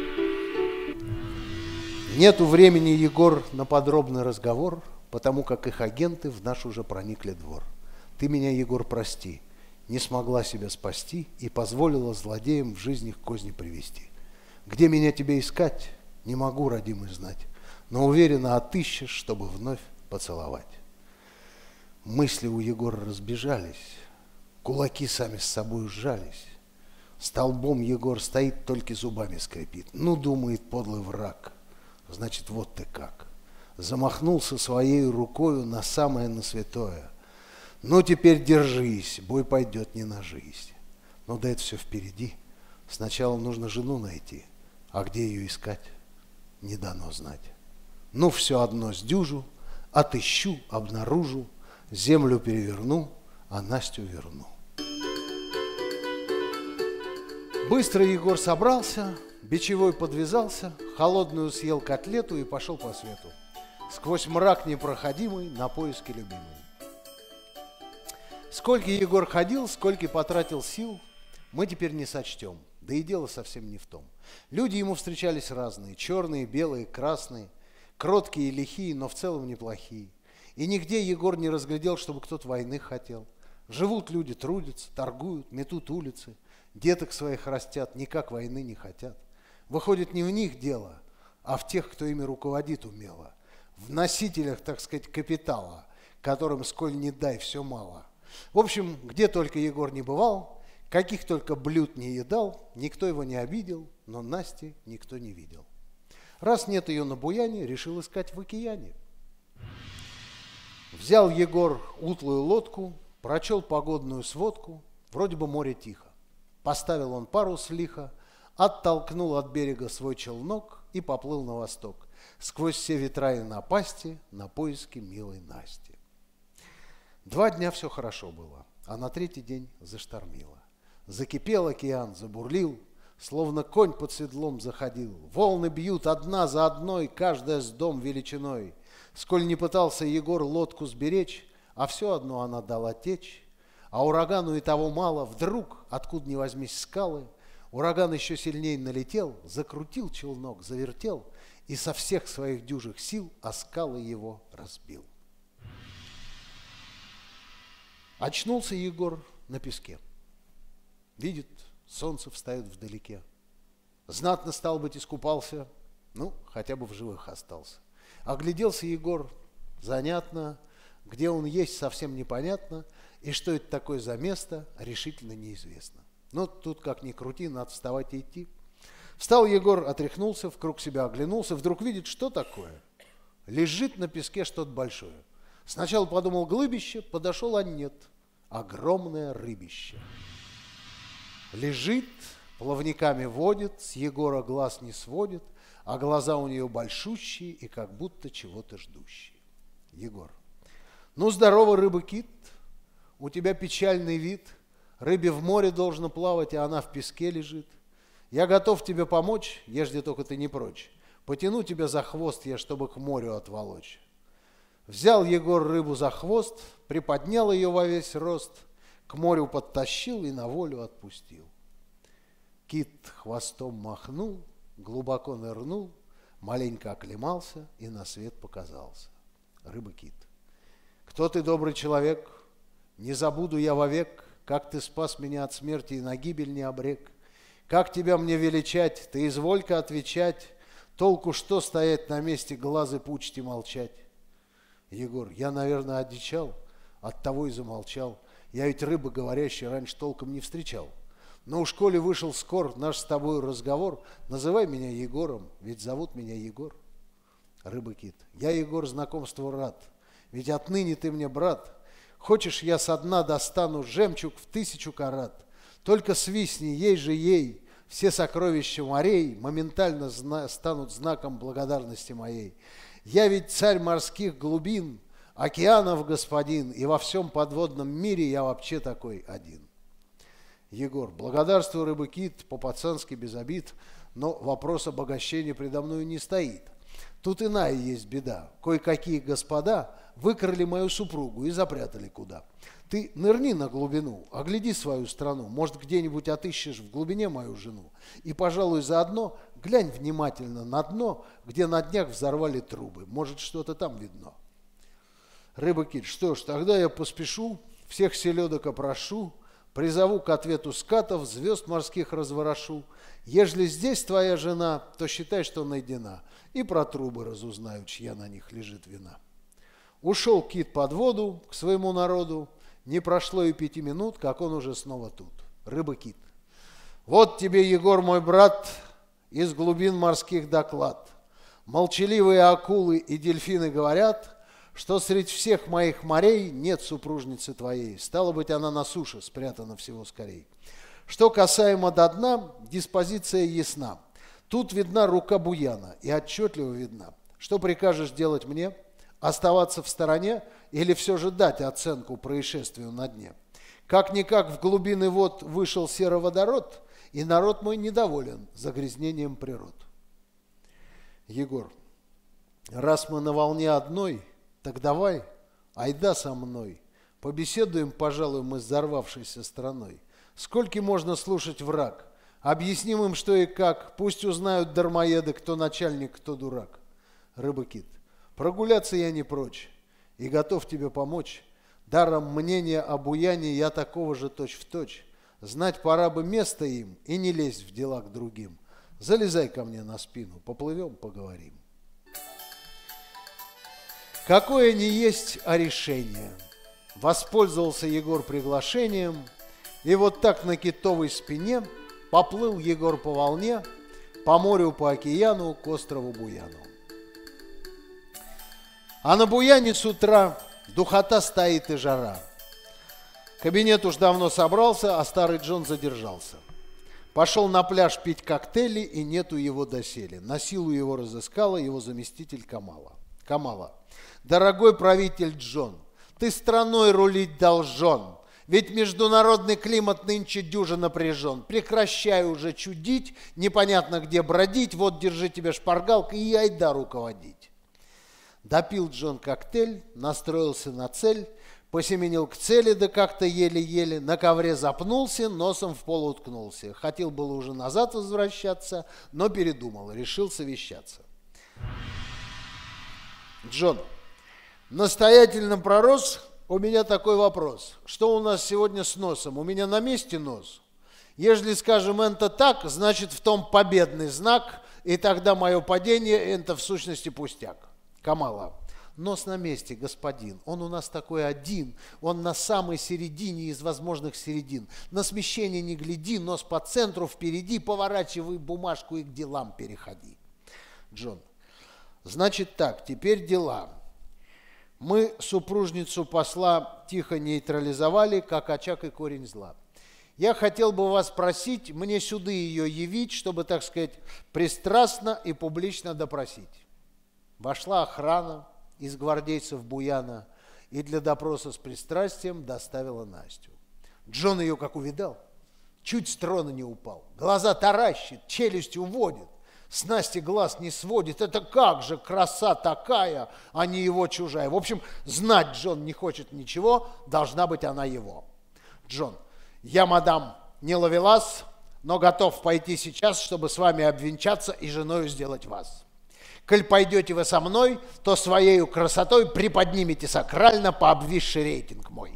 Нету времени, Егор, на подробный разговор, потому как их агенты в наш уже проникли двор. Ты меня, Егор, прости, не смогла себя спасти и позволила злодеям в жизнь их козни привести. Где меня тебе искать, не могу, родимый, знать, но уверенно отыщешь, чтобы вновь поцеловать. Мысли у Егора разбежались, кулаки сами с собой сжались. Столбом Егор стоит, только зубами скрипит. Ну, думает подлый враг, значит, вот ты как. Замахнулся своей рукою на самое на святое. Ну, теперь держись, бой пойдет не на жизнь. Ну, да это все впереди. Сначала нужно жену найти, а где ее искать, не дано знать. Ну, все одно сдюжу, отыщу, обнаружу, землю переверну, а Настю верну. Быстро Егор собрался, бичевой подвязался, холодную съел котлету и пошел по свету. Сквозь мрак непроходимый на поиски любимой. Сколько Егор ходил, сколько потратил сил, мы теперь не сочтем, да и дело совсем не в том. Люди ему встречались разные, черные, белые, красные, кроткие и лихие, но в целом неплохие. И нигде Егор не разглядел, чтобы кто-то войны хотел. Живут люди, трудятся, торгуют, метут улицы, деток своих растят, никак войны не хотят. Выходит, не в них дело, а в тех, кто ими руководит умело, в носителях, так сказать, капитала, которым сколь не дай, все мало. В общем, где только Егор не бывал, каких только блюд не едал, никто его не обидел, но Насти никто не видел. Раз нет ее на буяне, решил искать в океане. Взял Егор утлую лодку, прочел погодную сводку, вроде бы море тихо. Поставил он парус лихо, оттолкнул от берега свой челнок и поплыл на восток, сквозь все ветра и напасти, на поиски милой Насти. 2 дня все хорошо было, а на 3-й день заштормило. Закипел океан, забурлил, словно конь под седлом заходил. Волны бьют одна за одной, каждая с дом величиной. Сколь не пытался Егор лодку сберечь, а все одно она дала течь. А урагану и того мало, вдруг, откуда ни возьмись скалы, ураган еще сильнее налетел, закрутил челнок, завертел и со всех своих дюжих сил о скалы его разбил. Очнулся Егор на песке. Видит, солнце встает вдалеке. Знатно, стал быть, искупался, ну, хотя бы в живых остался. Огляделся Егор, занятно, где он есть, совсем непонятно, и что это такое за место, решительно неизвестно. Но тут, как ни крути, надо вставать и идти. Встал Егор, отряхнулся, вкруг себя оглянулся, вдруг видит, что такое. Лежит на песке что-то большое. Сначала подумал глыбище, подошел, а нет, огромное рыбище. Лежит, плавниками водит, с Егора глаз не сводит, а глаза у нее большущие и как будто чего-то ждущие. Егор: ну, здорово, рыба-кит, у тебя печальный вид, рыбе в море должно плавать, а она в песке лежит. Я готов тебе помочь, ежели только ты не прочь. Потяну тебя за хвост я, чтобы к морю отволочь. Взял Егор рыбу за хвост, приподнял ее во весь рост, к морю подтащил и на волю отпустил. Кит хвостом махнул, глубоко нырнул, маленько оклемался и на свет показался. Рыба-кит: кто ты, добрый человек? Не забуду я вовек, как ты спас меня от смерти и на гибель не обрек. Как тебя мне величать, ты изволь-ка отвечать, толку что стоять на месте, глазы пучить и молчать. Егор: я, наверное, одичал, оттого и замолчал. Я ведь рыбы говорящей раньше толком не встречал. Но уж коли вышел скор наш с тобой разговор, называй меня Егором, ведь зовут меня Егор. Рыба-кит: я, Егор, знакомству рад, ведь отныне ты мне брат. Хочешь, я со дна достану жемчуг в 1000 карат. Только свистни, ей же ей, все сокровища морей моментально станут знаком благодарности моей. Я ведь царь морских глубин, океанов господин, и во всем подводном мире я вообще такой один. Егор: благодарствую, рыба-кит, по-пацански без обид, но вопрос обогащения предо мною не стоит. Тут иная есть беда. Кое-какие господа выкрали мою супругу и запрятали куда. Ты нырни на глубину, огляди свою страну, может, где-нибудь отыщешь в глубине мою жену. И, пожалуй, заодно глянь внимательно на дно, где на днях взорвали трубы. Может, что-то там видно. Рыба-кит: что ж, тогда я поспешу, всех селедок опрошу, призову к ответу скатов, звезд морских разворошу. Ежели здесь твоя жена, то считай, что найдена, и про трубы разузнаю, чья на них лежит вина. Ушел кит под воду к своему народу, не прошло и 5 минут, как он уже снова тут. Рыба-кит: вот тебе, Егор, мой брат, из глубин морских доклад. Молчаливые акулы и дельфины говорят, что среди всех моих морей нет супружницы твоей. Стало быть, она на суше спрятана всего скорей. Что касаемо до дна, диспозиция ясна. Тут видна рука буяна и отчетливо видна. Что прикажешь делать мне? Оставаться в стороне или все же дать оценку происшествию на дне? Как-никак в глубины вод вышел сероводород, и народ мой недоволен загрязнением природ. Егор: раз мы на волне одной, так давай, айда со мной, побеседуем, пожалуй, мы с взорвавшейся страной. Сколько можно слушать враг? Объясним им, что и как. Пусть узнают дармоеды, кто начальник, кто дурак. Рыба-кит. Прогуляться я не прочь и готов тебе помочь. Даром мнения о буяне я такого же точь-в-точь. Знать пора бы место им и не лезть в дела к другим. Залезай ко мне на спину, поплывем, поговорим. Какое ни есть, а решение. Воспользовался Егор приглашением, и вот так на китовой спине поплыл Егор по волне, по морю, по океану, к острову Буяну. А на Буяне с утра духота стоит и жара. Кабинет уж давно собрался, а старый Джон задержался. Пошел на пляж пить коктейли, и нету его доселе. На силу его разыскала его заместитель Камала. Дорогой правитель Джон, ты страной рулить должен, ведь международный климат нынче дюже напряжен. Прекращай уже чудить, непонятно где бродить, вот держи тебе шпаргалку и айда руководить. Допил Джон коктейль, настроился на цель, посеменил к цели, да как-то еле-еле, на ковре запнулся, носом в пол уткнулся. Хотел было уже назад возвращаться, но передумал, решил совещаться. Джон, настоятельно пророс, у меня такой вопрос. Что у нас сегодня с носом? У меня на месте нос? Ежели скажем это так, значит в том победный знак, и тогда мое падение это в сущности пустяк. Камала. Нос на месте, господин. Он у нас такой один. Он на самой середине из возможных середин. На смещение не гляди, нос по центру впереди, поворачивай бумажку и к делам переходи. Джон. Значит так, теперь дела. Мы супружницу посла тихо нейтрализовали, как очаг и корень зла. Я хотел бы вас просить мне сюда ее явить, чтобы, так сказать, пристрастно и публично допросить. Вошла охрана из гвардейцев Буяна и для допроса с пристрастием доставила Настю. Джон ее как увидал, чуть с трона не упал, глаза таращит, челюсть уводит, с Насти глаз не сводит. Это как же краса такая, а не его чужая. В общем, знать Джон не хочет ничего, должна быть она его. Джон, я, мадам, не ловелас, но готов пойти сейчас, чтобы с вами обвенчаться и женою сделать вас. Коль пойдете вы со мной, то своею красотой приподнимете сакрально пообвисший рейтинг мой.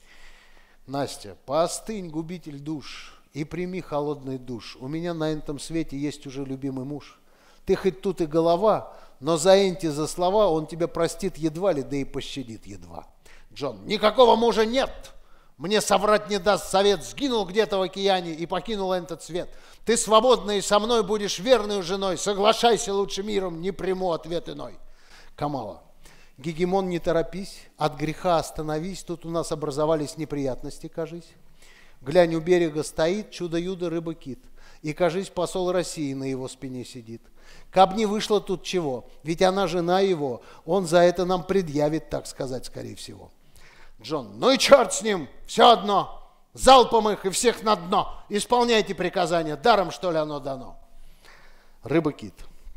Настя, поостынь, губитель душ, и прими холодный душ. У меня на этом свете есть уже любимый муж. Ты хоть тут и голова, но за слова он тебя простит едва ли, да и пощадит едва. Джон, никакого мужа нет. Мне соврать не даст совет, сгинул где-то в океане и покинул этот свет. Ты свободна и со мной будешь верной женой, соглашайся лучше миром, не приму ответ иной. Камала, Гегемон, не торопись, от греха остановись, тут у нас образовались неприятности, кажись. Глянь, у берега стоит чудо-юдо рыба-кит, и, кажись, посол России на его спине сидит. Каб не вышло тут чего, ведь она жена его, он за это нам предъявит, так сказать, скорее всего. Джон, ну и черт с ним, все одно, залпом их и всех на дно, исполняйте приказания, даром что ли оно дано. Рыба-кит,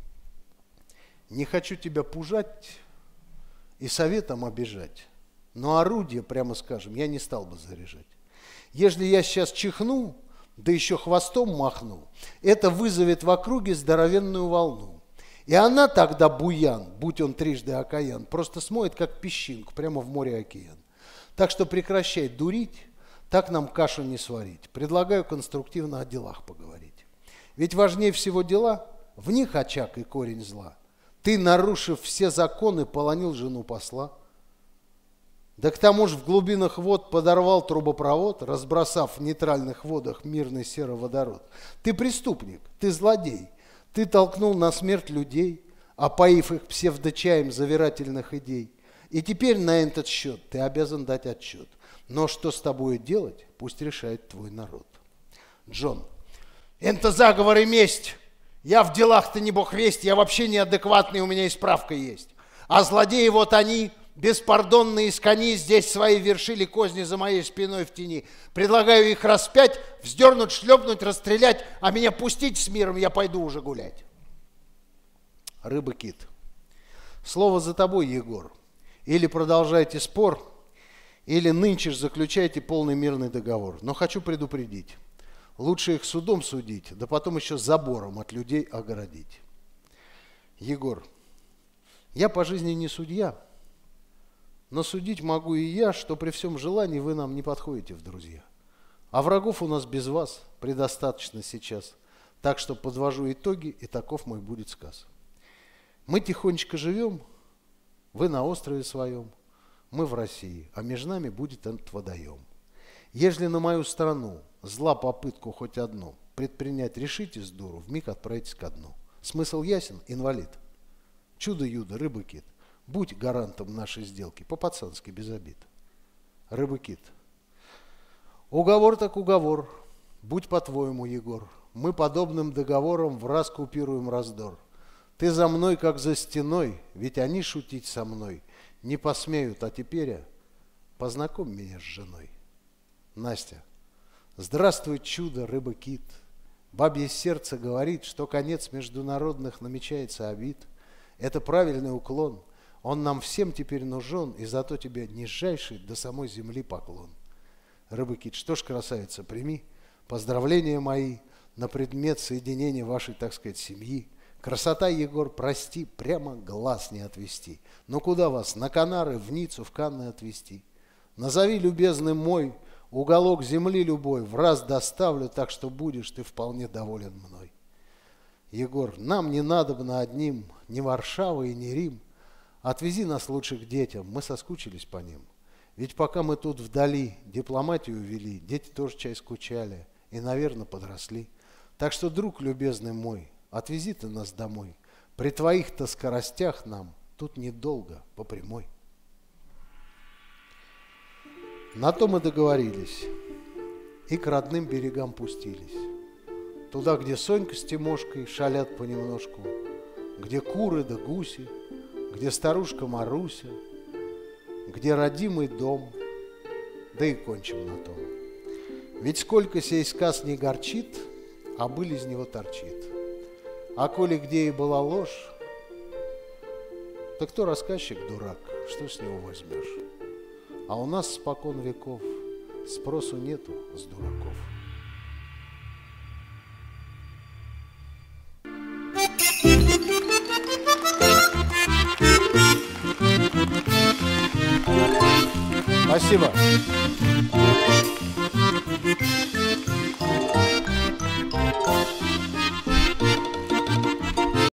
не хочу тебя пужать и советом обижать, но орудие, прямо скажем, я не стал бы заряжать. Ежели я сейчас чихну, да еще хвостом махну, это вызовет в округе здоровенную волну. И она тогда буян, будь он трижды окаян, просто смоет как песчинку прямо в море океан. Так что прекращай дурить, так нам кашу не сварить. Предлагаю конструктивно о делах поговорить. Ведь важнее всего дела, в них очаг и корень зла. Ты, нарушив все законы, полонил жену посла. Да к тому же в глубинах вод подорвал трубопровод, разбросав в нейтральных водах мирный сероводород. Ты преступник, ты злодей, ты толкнул на смерть людей, опоив их псевдочаем завирательных идей. И теперь на этот счет ты обязан дать отчет. Но что с тобой делать, пусть решает твой народ. Джон, это заговор и месть. Я в делах-то не бог весть, я вообще неадекватный, у меня и справка есть. А злодеи вот они, беспардонные из кони, здесь свои вершили козни за моей спиной в тени. Предлагаю их распять, вздернуть, шлепнуть, расстрелять, а меня пустить с миром, я пойду уже гулять. Рыба-кит, слово за тобой, Егор. Или продолжайте спор, или нынче же заключайте полный мирный договор. Но хочу предупредить, лучше их судом судить, да потом еще забором от людей огородить. Егор, я по жизни не судья, но судить могу и я, что при всем желании вы нам не подходите в друзья. А врагов у нас без вас предостаточно сейчас, так что подвожу итоги, и таков мой будет сказ. Мы тихонечко живем, вы на острове своем, мы в России, а между нами будет этот водоем. Ежели на мою страну зла попытку хоть одну предпринять решите с дуру, вмиг отправитесь ко дну. Смысл ясен, инвалид. Чудо-юдо, рыба-кит, будь гарантом нашей сделки, по-пацански, без обид. Рыба-кит. Уговор так уговор, будь по-твоему, Егор. Мы подобным договором враз купируем раздор. Ты за мной, как за стеной, ведь они шутить со мной не посмеют, а теперь познакомь меня с женой. Настя. Здравствуй, чудо, рыба-кит. Бабье сердце говорит, что конец международных намечается обид. Это правильный уклон. Он нам всем теперь нужен, и зато тебе нижайший до самой земли поклон. Рыба-кит, что ж, красавица, прими поздравления мои на предмет соединения вашей, так сказать, семьи. Красота, Егор, прости, прямо глаз не отвести. Но куда вас, на Канары, в Ниццу, в Канны отвезти? Назови, любезный мой, уголок земли любой, в раз доставлю, так что будешь ты вполне доволен мной. Егор, нам не надобно одним ни Варшава и ни Рим. Отвези нас лучше к детям, мы соскучились по ним. Ведь пока мы тут вдали дипломатию вели, дети тоже чай скучали и, наверное, подросли. Так что, друг любезный мой, отвези ты нас домой. При твоих-то скоростях нам тут недолго по прямой. На то мы договорились и к родным берегам пустились. Туда, где Сонька с Тимошкой шалят понемножку, где куры да гуси, где старушка Маруся, где родимый дом, да и кончим на том. Ведь сколько сей сказ не горчит, а быль из него торчит. А коли где и была ложь, так кто рассказчик дурак, что с него возьмешь? А у нас спокон веков спросу нету с дураков. Спасибо.